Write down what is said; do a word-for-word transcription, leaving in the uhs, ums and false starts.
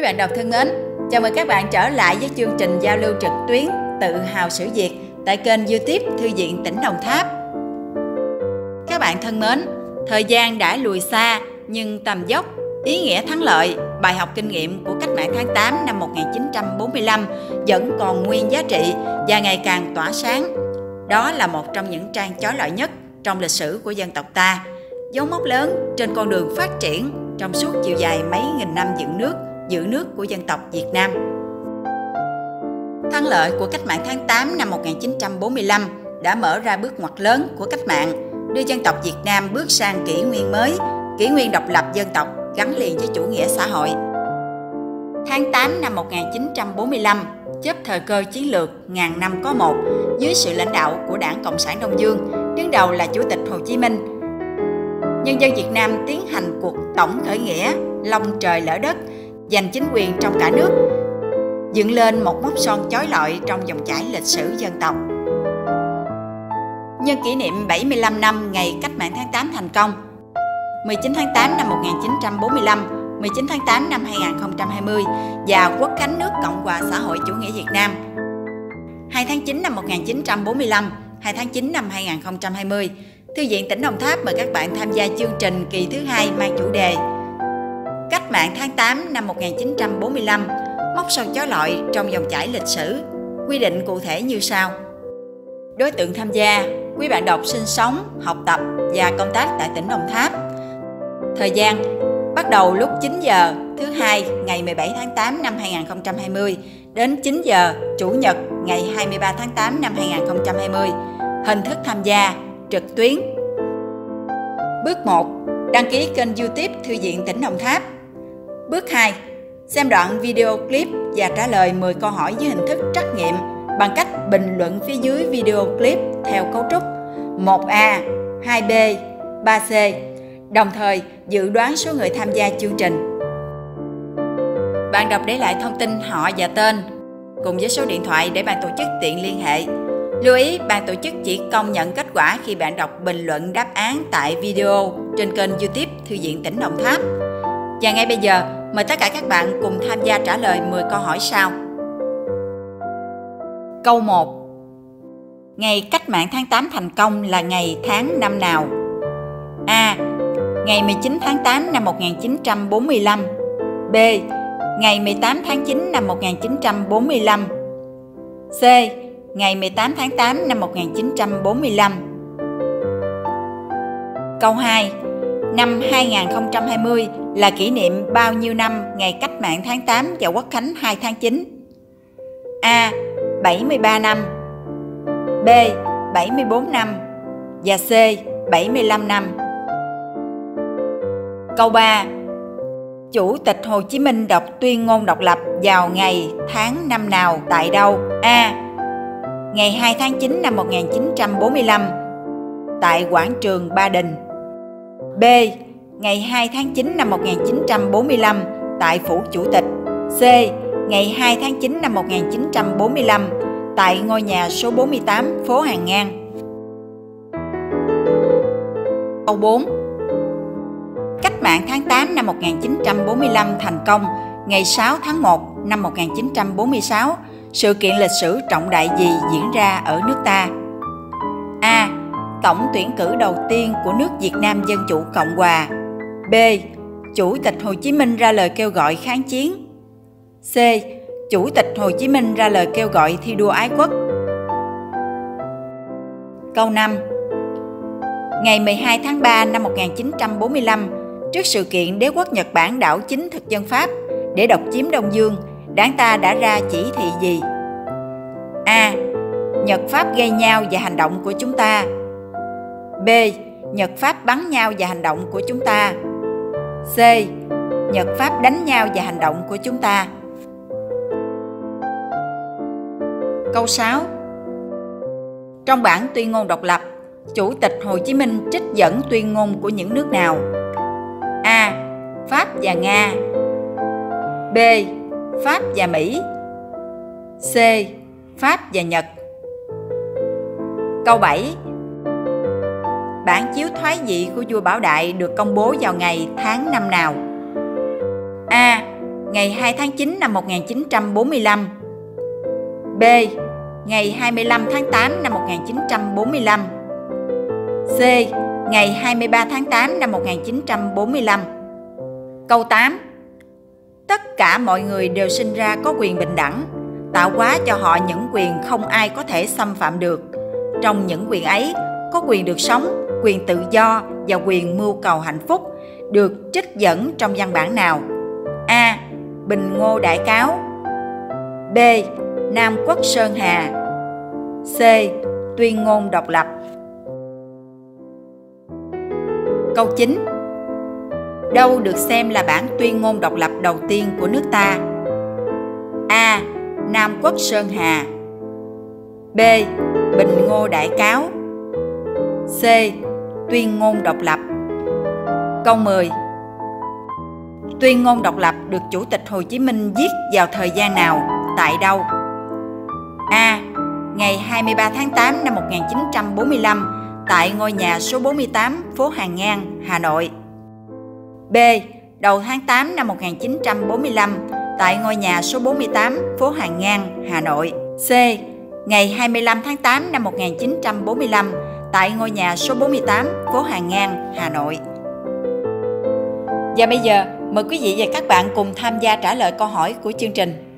bạn đọc thân mến, chào mừng các bạn trở lại với chương trình giao lưu trực tuyến Tự hào sử Việt tại kênh YouTube Thư viện tỉnh Đồng Tháp. Các bạn thân mến, thời gian đã lùi xa nhưng tầm dốc, ý nghĩa thắng lợi, bài học kinh nghiệm của cách mạng tháng tám năm một nghìn chín trăm bốn mươi lăm vẫn còn nguyên giá trị và ngày càng tỏa sáng. Đó là một trong những trang chói lọi nhất trong lịch sử của dân tộc ta, dấu mốc lớn trên con đường phát triển trong suốt chiều dài mấy nghìn năm dựng nước, giữ nước của dân tộc Việt Nam. Thắng lợi của cách mạng tháng tám năm một nghìn chín trăm bốn mươi lăm đã mở ra bước ngoặt lớn của cách mạng, đưa dân tộc Việt Nam bước sang kỷ nguyên mới, kỷ nguyên độc lập dân tộc gắn liền với chủ nghĩa xã hội. Tháng tám năm một nghìn chín trăm bốn mươi lăm, chớp thời cơ chiến lược ngàn năm có một, dưới sự lãnh đạo của Đảng Cộng sản Đông Dương, đứng đầu là Chủ tịch Hồ Chí Minh. Nhân dân Việt Nam tiến hành cuộc tổng khởi nghĩa, long trời lở đất, giành chính quyền trong cả nước, dựng lên một mốc son chói lọi trong dòng chảy lịch sử dân tộc. Nhân kỷ niệm bảy mươi lăm năm ngày cách mạng tháng tám thành công, mười chín tháng tám năm một nghìn chín trăm bốn mươi lăm, mười chín tháng tám năm hai nghìn không trăm hai mươi và Quốc khánh nước Cộng hòa xã hội chủ nghĩa Việt Nam, hai tháng chín năm một nghìn chín trăm bốn mươi lăm, hai tháng chín năm hai nghìn không trăm hai mươi, Thư viện tỉnh Đồng Tháp mời các bạn tham gia chương trình kỳ thứ hai mang chủ đề Cách mạng tháng tám năm một nghìn chín trăm bốn mươi lăm, mốc son chói lọi trong dòng chảy lịch sử. Quy định cụ thể như sau. Đối tượng tham gia: quý bạn đọc sinh sống, học tập và công tác tại tỉnh Đồng Tháp. Thời gian bắt đầu lúc chín giờ thứ hai ngày mười bảy tháng tám năm hai nghìn không trăm hai mươi đến chín giờ chủ nhật ngày hai mươi ba tháng tám năm hai nghìn không trăm hai mươi. Hình thức tham gia trực tuyến. Bước một. Đăng ký kênh YouTube Thư viện tỉnh Đồng Tháp. Bước hai. Xem đoạn video clip và trả lời mười câu hỏi với hình thức trắc nghiệm bằng cách bình luận phía dưới video clip theo cấu trúc một A, hai B, ba C, đồng thời dự đoán số người tham gia chương trình. Bạn đọc để lại thông tin họ và tên cùng với số điện thoại để ban tổ chức tiện liên hệ. Lưu ý, ban tổ chức chỉ công nhận kết quả khi bạn đọc bình luận đáp án tại video trên kênh YouTube Thư viện tỉnh Đồng Tháp. Và ngay bây giờ, mời tất cả các bạn cùng tham gia trả lời mười câu hỏi sau. Câu một. Ngày cách mạng tháng tám thành công là ngày tháng năm nào? A. Ngày mười chín tháng tám năm một nghìn chín trăm bốn mươi lăm. B. Ngày mười tám tháng chín năm một nghìn chín trăm bốn mươi lăm. C. Ngày mười tám tháng tám năm một nghìn chín trăm bốn mươi lăm. Câu hai. Năm hai nghìn không trăm hai mươi là kỷ niệm bao nhiêu năm ngày cách mạng tháng tám và Quốc khánh hai tháng chín? A. bảy mươi ba năm. B. bảy mươi bốn năm. Và C. bảy mươi lăm năm. Câu ba. Chủ tịch Hồ Chí Minh đọc tuyên ngôn độc lập vào ngày tháng năm nào tại đâu? A. Ngày hai tháng chín năm một nghìn chín trăm bốn mươi lăm tại quảng trường Ba Đình. B. Ngày hai tháng chín năm một nghìn chín trăm bốn mươi lăm tại phủ Chủ tịch. C. Ngày hai tháng chín năm một nghìn chín trăm bốn mươi lăm tại ngôi nhà số bốn mươi tám phố Hàng Ngang. Câu bốn. Cách mạng tháng tám năm một nghìn chín trăm bốn mươi lăm thành công ngày sáu tháng một năm một nghìn chín trăm bốn mươi sáu. Sự kiện lịch sử trọng đại gì diễn ra ở nước ta? A. Tổng tuyển cử đầu tiên của nước Việt Nam Dân Chủ Cộng Hòa. B. Chủ tịch Hồ Chí Minh ra lời kêu gọi kháng chiến. C. Chủ tịch Hồ Chí Minh ra lời kêu gọi thi đua ái quốc. Câu năm. Ngày mười hai tháng ba năm một nghìn chín trăm bốn mươi lăm, trước sự kiện đế quốc Nhật Bản đảo chính thực dân Pháp để độc chiếm Đông Dương, Đảng ta đã ra chỉ thị gì? A. Nhật Pháp gây nhau và hành động của chúng ta. B. Nhật Pháp bắn nhau và hành động của chúng ta. C. Nhật Pháp đánh nhau và hành động của chúng ta. Câu sáu. Trong bản tuyên ngôn độc lập, Chủ tịch Hồ Chí Minh trích dẫn tuyên ngôn của những nước nào? A. Pháp và Nga. B. Pháp và Mỹ. C. Pháp và Nhật. Câu bảy. Bản chiếu thoái vị của vua Bảo Đại được công bố vào ngày tháng năm nào? A. ngày hai tháng chín năm một nghìn chín trăm bốn mươi lăm. B. Ngày hai mươi lăm tháng tám năm một nghìn chín trăm bốn mươi lăm. C. Ngày hai mươi ba tháng tám năm một nghìn chín trăm bốn mươi lăm. Câu tám. Tất cả mọi người đều sinh ra có quyền bình đẳng, tạo hóa cho họ những quyền không ai có thể xâm phạm được. Trong những quyền ấy, có quyền được sống, quyền tự do và quyền mưu cầu hạnh phúc, được trích dẫn trong văn bản nào? A. Bình Ngô Đại Cáo. B. Nam Quốc Sơn Hà. C. Tuyên ngôn độc lập. Câu chín. Đâu được xem là bản tuyên ngôn độc lập đầu tiên của nước ta? A. Nam Quốc Sơn Hà. B. Bình Ngô Đại Cáo. C. Tuyên ngôn độc lập. Câu mười. Tuyên ngôn độc lập được Chủ tịch Hồ Chí Minh viết vào thời gian nào, tại đâu? A. Ngày hai mươi ba tháng tám năm một nghìn chín trăm bốn mươi lăm tại ngôi nhà số bốn mươi tám phố Hàng Ngang, Hà Nội. B. Đầu tháng tám năm một nghìn chín trăm bốn mươi lăm tại ngôi nhà số bốn mươi tám phố Hàng Ngang, Hà Nội. C. Ngày hai mươi lăm tháng tám năm một nghìn chín trăm bốn mươi lăm tại ngôi nhà số bốn mươi tám phố Hàng Ngang, Hà Nội. Và bây giờ, mời quý vị và các bạn cùng tham gia trả lời câu hỏi của chương trình.